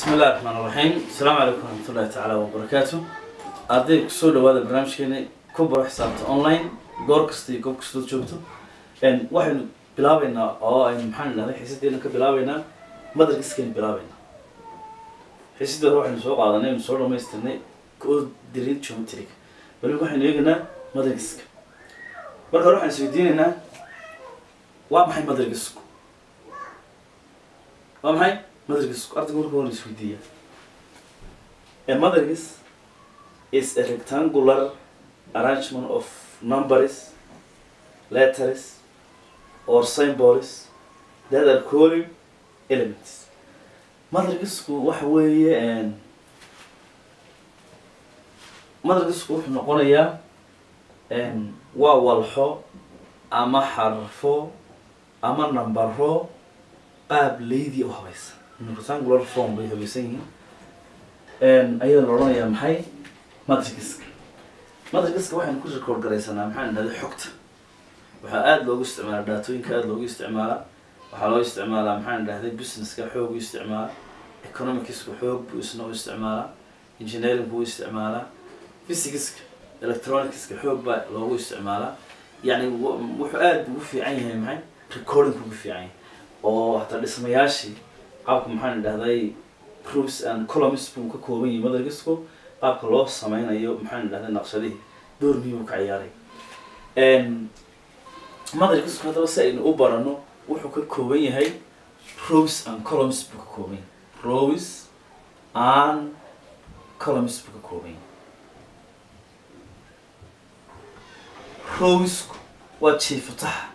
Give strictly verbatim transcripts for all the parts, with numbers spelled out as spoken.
بسم الله الرحمن الرحيم. السلام عليكم ورحمة الله تعالى وبركاته. أرديك سود هذا البرنامج كنا كبر حسابات أونلاين جور كستي كوب كستو شوفتو. إن واحد بلابينا أو إن محل هذا حسيت إنك بلابينا مدرسة كين بلابينا. حسيت أروح نسوق على نيم صورة ما يستنى كود دريت شو متريك. بقول واحد يجينا مدرسة. بركة أروح نسويدين هنا وام حي مدرسة. وام حي مدرسة أرتقول كون السويدية. المدرسة is a rectangular arrangement of numbers, letters, or symbols that are called elements. مدرسة وحوية and مدرسة وحنا قرية and ووالحو أما حرفو أما نمبرو قاب ليدي وهويس. rectangular form بيها بيسين and أيضا لورانيا محي مدرسة مدرسة واحد كل ريكورد قريسنا محل هذا حكت وحاد لو استعمال داتوين كاد لو استعماله وحلو استعماله محل هذا بزنس كحوق استعمال economics كحوق بيسنو استعماله engineering بو استعماله physics electronics كحوق با لو استعماله يعني وحاد وفي عينه محي recording وفي عينه أو حتى الاسمياشي قابكم محل هذا proofs and columns بو ككوبين مدرسة قابك الله سمعنا يوم محل هذا النقشة دور ميو كعياري. إن ما أدري كيف هذا بس إن أوبرانو وحكي كوبين هاي rows and columns بكوبين rows and columns بكوبين rows وشي فتح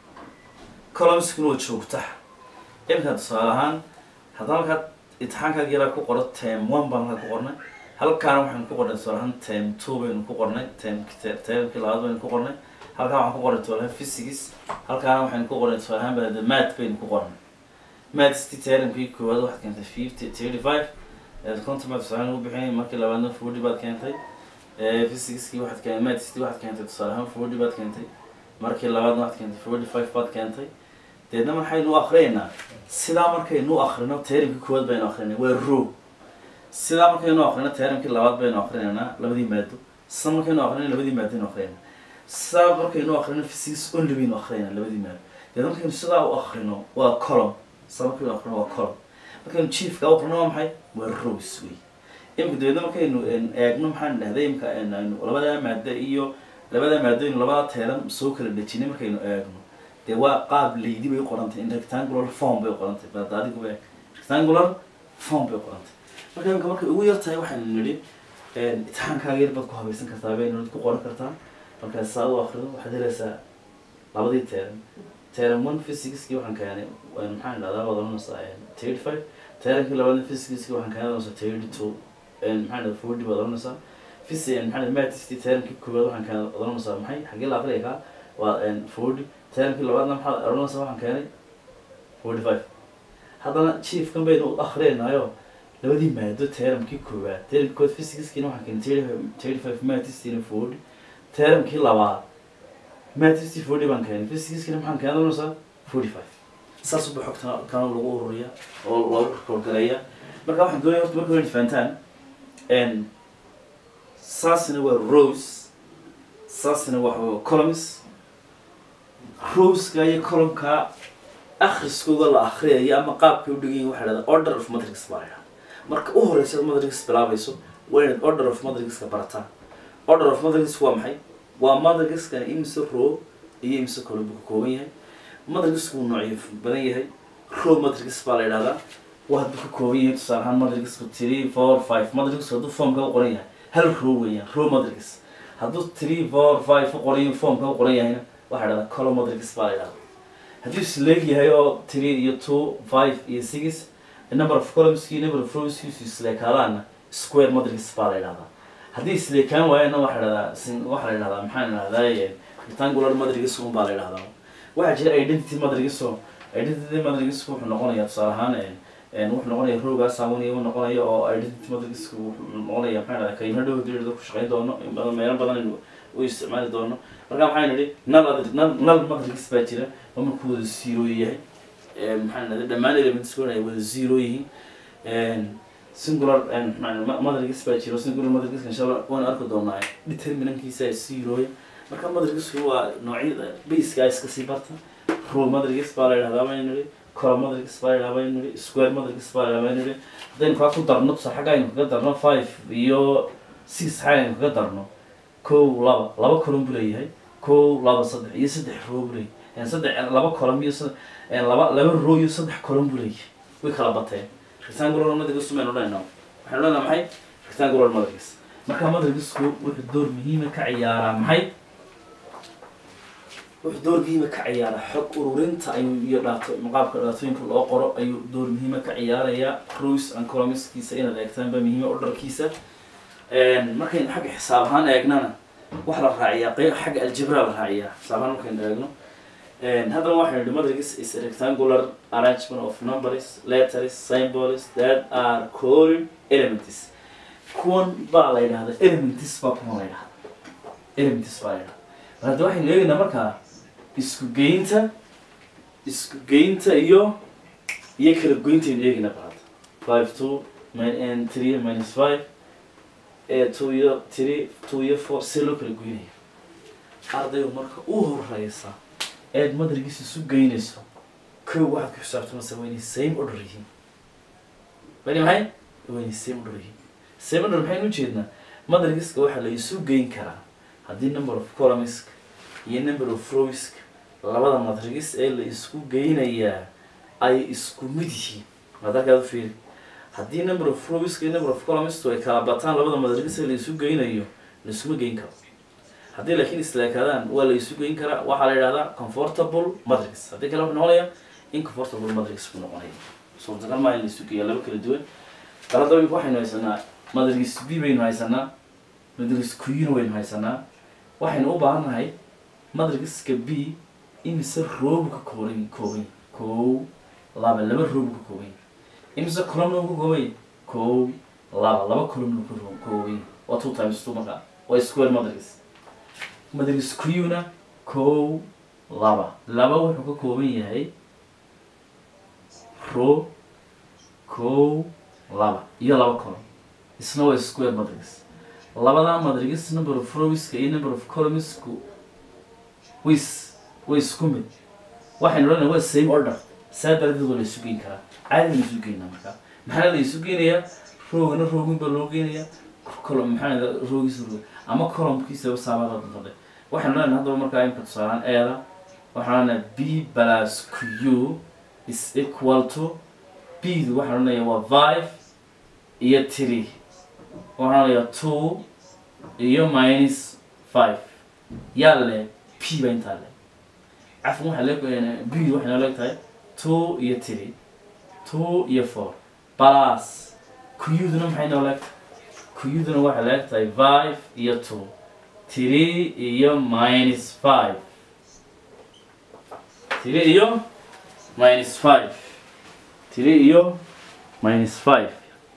columns كنوا تشوف فتح إيه كده صراحة هذا كده إتحان كده جرا كقرط تام وان بان كقرنا هل كانوا وحنا كقرنا صراحة تام تو بين كقرنا تام كتير تام كل هذا بين كقرنا هل كانوا وحنا كقرنا ولا فيزيكس هل كانوا وحنا كقرنا صراحة بعد مات بين كقرنا مات ستيتيرن في كود واحد كانت فيه تيري فايف كنت ما تصارن هو بحين ما كلا بعدنا فودي بعد كانت هاي فيزيكس كي واحد كان مات ستي واحد كانت تصارن فودي بعد كانت هاي مركي لا بعدنا واحد كانت فودي فايف بعد كانت هاي تدنا من حي نو آخرينا سلام مركي نو آخرنا تيرن في كود بين آخرنا والرو سلام مركي نو آخرنا تيرن في لواد بين آخرنا لبدي مادو سلام مركي نو آخرنا لبدي مادين آخرنا سلام مركي نو آخرنا فيزيكس أون لبين آخرنا لبدي ماد تدنا مركي سلام آخرنا وكولوم سلام مركي نو آخرنا وكولوم مركي تشيف كاو آخرنا محي والرو سوي يمكن تدنا مركي إنه إن أجنم حن هذا يمكن إن إنه لبدا مادة إيو لبدا مادة إنه لبدا تيرن سوكر اللي تيجي مركي إنه أجنم ده وقاب ليدي بيقولنت إن rectangular form بيقولنت بعد هذا يقول rectangular form بيقولنت مركب كمان كوير تاي واحد نري إتحان كاغير بدكوا هبيسن كتابين نرد كقرن كرتان مركب الساعة وآخره واحد لسه لابد يترم ترم one physics كي واحد كياني وين محل هذا وضعنا صاير thirty five ترم كي لابد physics كي واحد كياني وصل thirty two إن محل forty وضعنا صار physics إن محل maths ترم كي كوير واحد كياني وضعنا صار محي حقي لا أخريها وإن forty ترم كل بعضنا محل أرونا صباحا كاني forty five هذا شيء كم بينه آخرين أيوه لبدي ما دو ترم كي كوبا ترم كود فيزيكس كي نوع كان thirty five ما تستين forty ترم كي لبعض ما تستي forty بان كان فيزيكس كي نوع كان أرونا صار forty five ساسو بحكتنا كانوا لغو رؤية أو لغو كوركرية مركب واحد دوني وقت مركب الفانتان إن ساسنا والروز ساسنا وكولومس روز كاي كولوم كا آخر سكوغا لا آخرية يا أما قاب كيودجين واحد هذا order of matrix باريها مرك أوه رئيس matrix بلا بيسو وين order of matrix كبرتا order of matrix هو محي وmatrix كان يمسك رو يمسك كولوم بكوبية matrix كون نوعي بنيه هاي رو matrix باريها هذا واحد بكوبية تصارحان matrix three four five matrix هذا form كا قرية هل رو ويا رو matrix هذا three four five قرية form كا قرية هنا واحد هذا column matrix بالله هذي سلكي هيو three يو two five يو six النمبر of columns كي number of rows كي سلك هذا square matrix بالله هذا هذي سلك كان وين واحد هذا سن واحد هذا محل هذا rectangular matrix هم بالله هذا واحد جل identity matrix هو identity matrix هو نقولنا صراحة إن وح نقولنا روجا ساموني ونقولنا أو identity matrix هو نقولنا محل هذا كي نردو يدير ده كشغال دونه ما ينام بدن ويستعمل دونه مركب حين لي نال نال نال matrix باتيرة هم كود zero يهي محل هذا دمان elements كونه يقول zero يهي singular and matrix baa jiro singular matrix insha Allah waan arki doonaa determinantkiisa zero marka matrix waa noocyada base-ka iska sii barta row matrix baa la yiraahdaa binary column matrix baa la yiraahdaa binary square matrix baa la yiraahdaa binary then ka ku darno xagga aynu kaga darno five iyo six aynu kaga darno kow laba laba column buu leeyahay kow laba saddex iyo saddex row buu leeyahay يعني صدق لبا كولوم iyo يعني لبا لبا row iyo saddex column buu leeyahay way kala bateen rectangular matrix ma noqonayno waxaan leeyahay maxay rectangular matrix marka matrixku wuxuu door muhiim ah ka ciyaaraa maxay wuxuu door muhiim ah ka ciyaaraa xog ururinta ayuu iyo dhaato maqaabka dhaatooyinka loo qoro ayuu door muhiim ah ka ciyaaraya rows and columns kiisa inaad eegtaan ba muhiim ah orderkiisa een markay xag xisaab ahaan eegnana wax la raaciyaa qayb xag algebra la raaciyaa xisaab ahaan markay eegno and هذا واحد matrix is a rectangular arrangement of numbers, letters, symbols that are called elements. كون بالله هذا elements بكون هذا elements بالله. هذا واحد اللي يجينا مركها isku geynta isku geynta iyo iyo kala goynta in eegna baad five two and three minus five eh two iyo three two iyo four silo kala goynay ardayo marka u horeysa ee matrix isu geynayso koo waxa ku xisaabtama sameeyay same order yihiin bani maxay way same order yihiin same order maxay u jeednaa matrix waxa la isu geyn karaa hadii number of columns iyo number of rows labada matrix ee la isku geynayaa ay isku mid yihiin madaka fiir hadii number of rows iyo number of columns way kala bataan labada matrix ee la isku geynayo la isku geyn karo hadii laakiin islaakadaan waa la isku geyn karaa waxa la yiraahdaa comfortable matrix hadii kale wuxuu noqonayaa incomfortable matrix ku noqonaya soo dadka ma la isku geeyo laba kala duwan qarada waxaynu haysanaa matrix B baynu haysanaa matrix Q baynu haysanaa waxaynu u baahanahay matrix ka B imise row ka kooban kooban koow laba laba row ka kooban imise column ka kooban koow laba laba column ka kooban waa two times two marka waa square matrix matrix Q na koow laba laba wuxuu ka kooban yahay row koow laba iyo laba column isna waa square matrix labada matrix number of rows iyo number of columns ku wis wis kumid waxaynu leeyahay waa same order saadaladu la isu geyn karaa caadi isu geynaa marka maxaa la isu geynayaa rowna rowin ba loo geynayaa column maxaa la rowis ama column kiisa saabada dadada waxaynu leeyahay hadaba marka ay ka tusaalaan eeda waxaana B plus Q is equal to B waxaanu leeyahay waa five iyo three waxaanu leeyahay two iyo minus five yalla P baa inta le afwan waxa la go'ayna B waxana la tahay two iyo three two iyo four plus Q duna maxay noo leeyahay Q duna waxa la tahay five iyo two three iyo minus five three iyo minus five three iyo minus five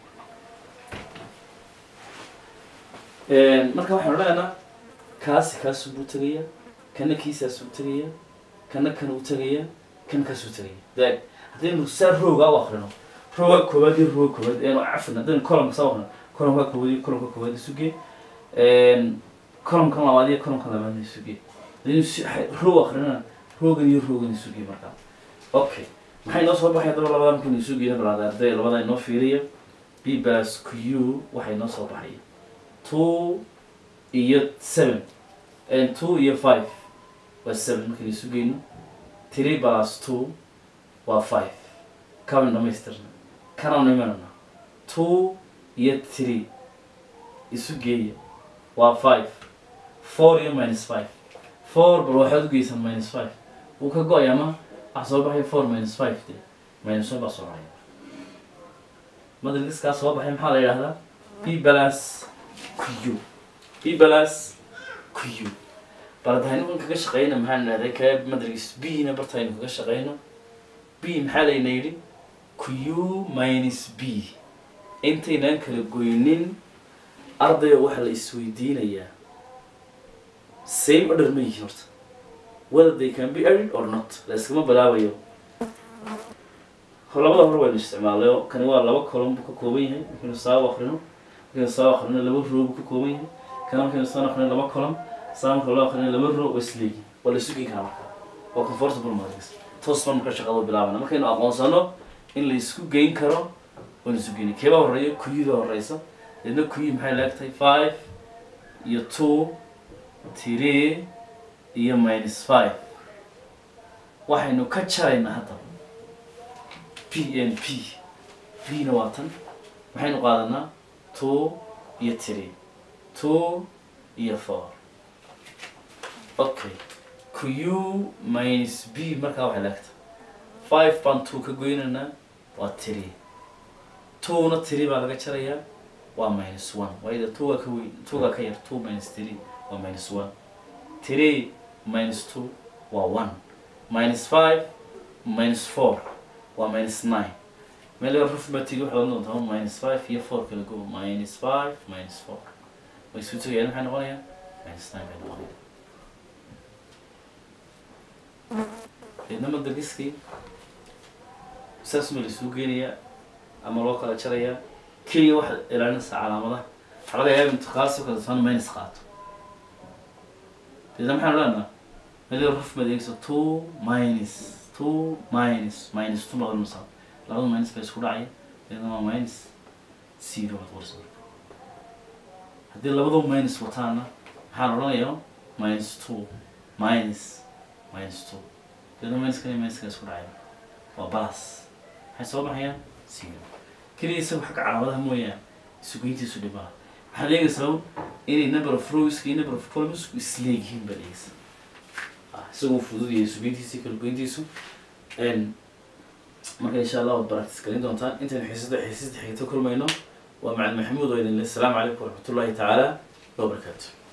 ee marka waxaan leenahay kaasi kaas uu tagaya kana kiisaas uu tagaya kana kana uu tagaya kan kaas uu tagaya dag hadii uu sar rooga u akhrino rooga koobaad iyo rooga koobaad ee afna hadii column sawirna column ka koobaad iyo column ka koobaad isuge ee column kan labaad iyo column kan labaad isuge hadii rooga akhrina rooga iyo rooga isuge marka okay maxay noo soo baxay daba labadan kan isuge labada arday labada inoo fiiriyo B plus Q waxay noo soo baxay two iyo seven and two iyo five was seven markii isu geeyno three plus two waa five kaban dhameystirna kana nimanna two iyo three isu geeyo waa five four iyo minus five four bal waxaad u geysan minus five uu ka go'ay ama asoo baxay four minus five de minus five baa soo baxay madraska soo baxay maxaa la yiraahdaa B plus Q B plus Q baradaynu kaga shaqeynaa maxaan leeyahay ka madrasa B na bartaynu kaga shaqeyno B maxaa la yiraahdaa Q minus B intayna kala goynin ardayga waxa la isweydiinayaa same order ma yihiin horta whether they can be added or not la iskama balaabayo كلامنا هو اللي استعماله كان هو لبا كلام بكوبيه ممكن نساوي آخرنا ممكن نساوي آخرنا لبا رو بكوبيه كان ممكن نساوي آخرنا لبا كلام سام كلام آخرنا لبا رو وسلي ولا سوقي كلام وكونفورتبل ماتريكس توصل من كشغله بلعبنا ممكن أقوسانه إن اللي يسوق جين كرو ونسوقيني كيف أوريه كويدا أوريسا لأنه كوي محل لقتي five يا two three يا minus five واحد إنه كتشرينا هذا P N P P نواتن واحد إنه قادنا two يا three two يا four أوكي Q minus B مركب واحد لقت five بان two كجويننا و three two not three بعد كتشريا و minus one وإذا two كوي two كير two minus three و minus one three minus two و one minus five minus four و minus nine ما اللي رفع ما تيجي واحد لنا ده minus five هي four كله جو minus five minus four ويسوي تيجي يعني حنا غنيا minus nine بين غنيا إنما الدرجسكي أساس من السوقينية أما الواقع الشرعية كل واحد إلى نص علامة حركة هي متخاصة وكذا ثاني ما ينسخات إذا ما حنا لنا اللي رف مدينك two minus two minus minus two ما غير مصاب لازم minus بس كراعي لأنه ما minus zero بتورسل هذي اللي بدو minus وتانا حنا لنا يوم minus two minus minus two لأنه minus كني minus بس كراعي وباس حسوا معايا zero كذي يسوي حق علامة موية سكوينتي سودبا حاليا يسوي إني number of rows كي number of columns يسليجين بالإكس سووا فضول يسوينتي سكول كوينتي سو إن ما كان إن شاء الله براكتس كلين دونتان أنت الحسد حسد حكيتو كل ما ينو ومع المحمود وإذن السلام عليكم ورحمة الله تعالى وبركاته.